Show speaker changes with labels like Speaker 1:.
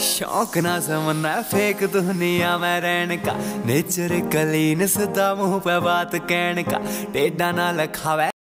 Speaker 1: शौक ना समझना फेक दुनिया में रहने का, नेचर क्लीन सदा मुंह पे बात कहने का, टेढ़ा ना लखावे